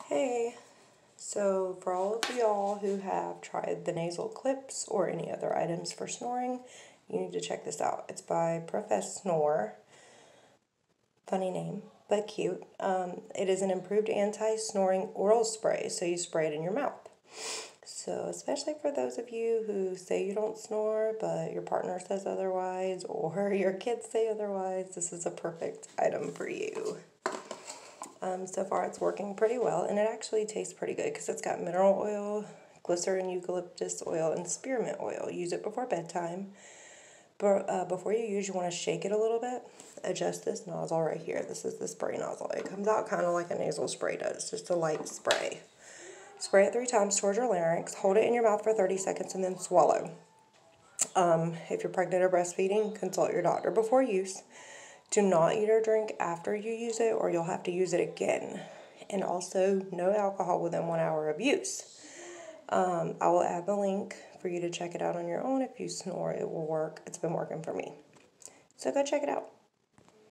Hey, so for all of y'all who have tried the nasal clips or any other items for snoring, you need to check this out. It's by Professnore. Funny name, but cute. It is an improved anti-snoring oral spray, so you spray it in your mouth. So especially for those of you who say you don't snore, but your partner says otherwise, or your kids say otherwise, this is a perfect item for you. So far it's working pretty well, and it actually tastes pretty good because it's got mineral oil, glycerin, eucalyptus oil, and spearmint oil. Use it before bedtime. But before you use, you want to shake it a little bit. Adjust this nozzle right here. This is the spray nozzle. It comes out kind of like a nasal spray does, just a light spray. Spray it 3 times towards your larynx. Hold it in your mouth for 30 seconds and then swallow. If you're pregnant or breastfeeding, consult your doctor before use. Do not eat or drink after you use it, or you'll have to use it again. And also, no alcohol within 1 hour of use. I will add the link for you to check it out on your own. If you snore, it will work. It's been working for me. So go check it out.